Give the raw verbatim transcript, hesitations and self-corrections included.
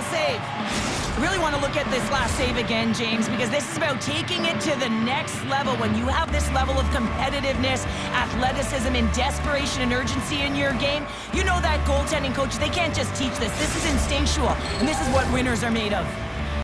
save. I really want to look at this last save again, James, because this is about taking it to the next level. When you have this level of competitiveness, athleticism, and desperation and urgency in your game, you know that goaltending coach, they can't just teach this. This is instinctual, and this is what winners are made of.